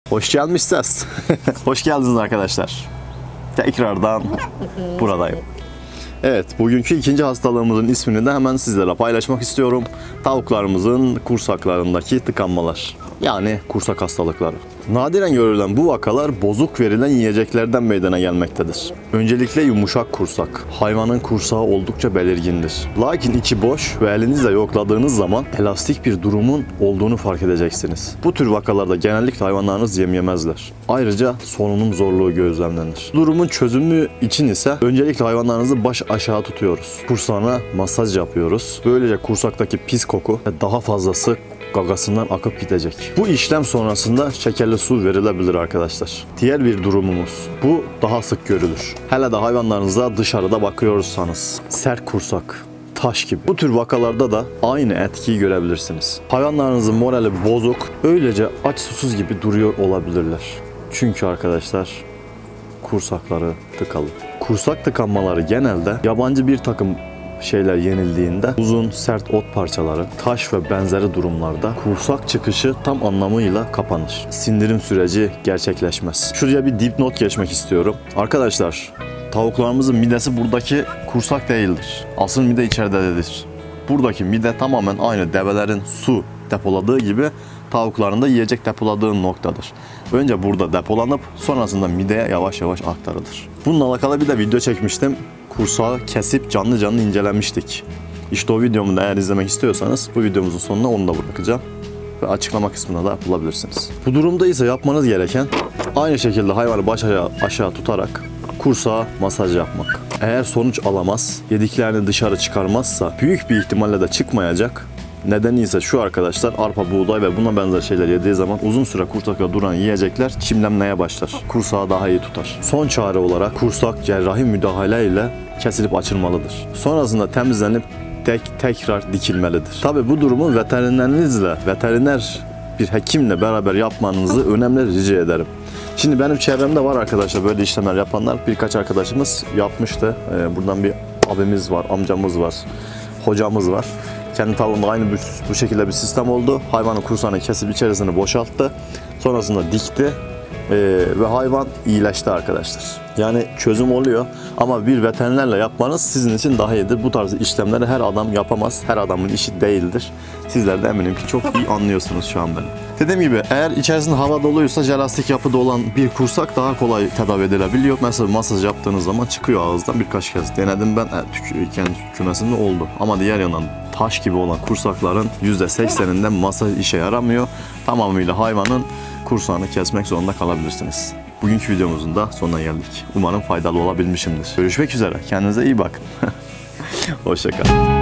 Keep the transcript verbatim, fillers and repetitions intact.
Hoş gelmişsiniz. Hoş geldiniz arkadaşlar. Tekrardan buradayım. Evet, bugünkü ikinci hastalığımızın ismini de hemen sizlerle paylaşmak istiyorum. Tavuklarımızın kursaklarındaki tıkanmalar. Yani kursak hastalıkları. Nadiren görülen bu vakalar bozuk verilen yiyeceklerden meydana gelmektedir. Öncelikle yumuşak kursak. Hayvanın kursağı oldukça belirgindir. Lakin içi boş ve elinizle yokladığınız zaman elastik bir durumun olduğunu fark edeceksiniz. Bu tür vakalarda genellikle hayvanlarınız yem yemezler. Ayrıca solunum zorluğu gözlemlenir. Durumun çözümü için ise öncelikle hayvanlarınızı baş aşağı tutuyoruz. Kursağına masaj yapıyoruz. Böylece kursaktaki pis koku ve daha fazlası gagasından akıp gidecek. Bu işlem sonrasında şekerli su verilebilir arkadaşlar. Diğer bir durumumuz. Bu daha sık görülür. Hele de hayvanlarınıza dışarıda bakıyorsanız. Sert kursak, taş gibi. Bu tür vakalarda da aynı etkiyi görebilirsiniz. Hayvanlarınızın morali bozuk, öylece aç susuz gibi duruyor olabilirler. Çünkü arkadaşlar kursakları tıkalı. Kursak tıkanmaları genelde yabancı bir takım şeyler yenildiğinde uzun sert ot parçaları, taş ve benzeri durumlarda kursak çıkışı tam anlamıyla kapanır. Sindirim süreci gerçekleşmez. Şuraya bir dipnot geçmek istiyorum. Arkadaşlar, tavuklarımızın midesi buradaki kursak değildir. Asıl mide içeridedir. Buradaki mide tamamen aynı develerin su depoladığı gibi tavukların da yiyecek depoladığı noktadır. Önce burada depolanıp sonrasında mideye yavaş yavaş aktarılır. Bununla alakalı bir de video çekmiştim. Kursağı kesip canlı canlı incelemiştik. İşte o videomu da eğer izlemek istiyorsanız bu videomuzun sonuna onu da bırakacağım. Ve açıklama kısmına da bulabilirsiniz. Bu durumda ise yapmanız gereken aynı şekilde hayvanı baş aşağı, aşağı tutarak kursağa masaj yapmak. Eğer sonuç alamaz, yediklerini dışarı çıkarmazsa büyük bir ihtimalle de çıkmayacak. Nedeni ise şu arkadaşlar, arpa, buğday ve buna benzer şeyler yediği zaman uzun süre kursakta duran yiyecekler çimlenmeye başlar. Kursağı daha iyi tutar. Son çare olarak kursak cerrahi müdahale ile kesilip açılmalıdır. Sonrasında temizlenip tek tekrar dikilmelidir. Tabi bu durumu veterinerinizle, veteriner bir hekimle beraber yapmanızı önemli rica ederim. Şimdi benim çevremde var arkadaşlar böyle işlemler yapanlar. Birkaç arkadaşımız yapmıştı. Ee, buradan bir abimiz var, amcamız var, hocamız var. Kendi tavuğunda aynı bu, bu şekilde bir sistem oldu. Hayvanın kursağını kesip içerisini boşalttı. Sonrasında dikti ee, ve hayvan iyileşti arkadaşlar. Yani çözüm oluyor ama bir veterinerle yapmanız sizin için daha iyidir. Bu tarz işlemleri her adam yapamaz. Her adamın işi değildir. Sizler de eminim ki çok iyi anlıyorsunuz şu an beni. Dediğim gibi eğer içerisinde hava doluysa jelastik yapıda olan bir kursak daha kolay tedavi edilebiliyor. Mesela masaj yaptığınız zaman çıkıyor ağızdan birkaç kez. Denedim ben e, kendi kümesinde oldu. Ama diğer yandan taş gibi olan kursakların yüzde sekseninde masaj işe yaramıyor. Tamamıyla hayvanın kursağını kesmek zorunda kalabilirsiniz. Bugünkü videomuzun da sonuna geldik. Umarım faydalı olabilmişimdir. Görüşmek üzere. Kendinize iyi bakın. Hoşça kalın.